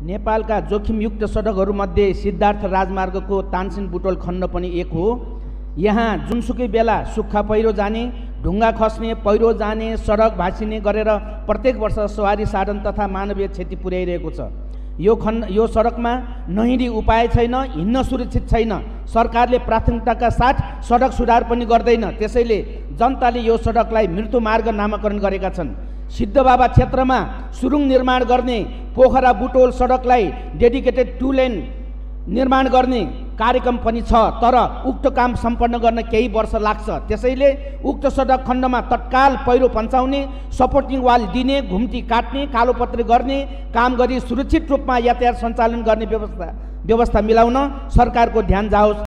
नेपालका जोखिमयुक्त सडकहरूमध्ये सिद्धार्थ राजमार्गको तानसेन बुटोल खण्ड पनि एक हो। यहाँ जुनसुकै बेला सुक्खा पहिरो जाने, ढुङ्गा खस्ने, पहिरो जाने, सडक भाँसिने गरेर प्रत्येक वर्ष सवारी साधन तथा मानवीय क्षति पुर्याइरहेको छ। यो सडकमा नहिँडी उपाय छैन, हिँड्न सुरक्षित छैन। सरकारले प्राथमिकताका साथ सडक सुधार पनि गर्दैन। त्यसैले जनताले यो सडकलाई मृत्यु मार्ग नामाकरण गरेका छन्। सिद्धबाबा क्षेत्रमा सुरुङ निर्माण गर्ने, पोखरा बुटोल सडकलाई डेडिकेटेड 2 लेन निर्माण गर्ने कार्यक्रम पनि छ, तर उक्त काम सम्पन्न गर्न केही वर्ष लाग्छ। त्यसैले उक्त सडक खण्डमा तत्काल पहिरो पन्चाउने, सपोर्टिङ वाल दिने, घुम्ती काट्ने, कालोपत्री गर्ने काम गरी सुरक्षित रूपमा यातायात सञ्चालन गर्ने व्यवस्था मिलाउन सरकारको ध्यान जाओस्।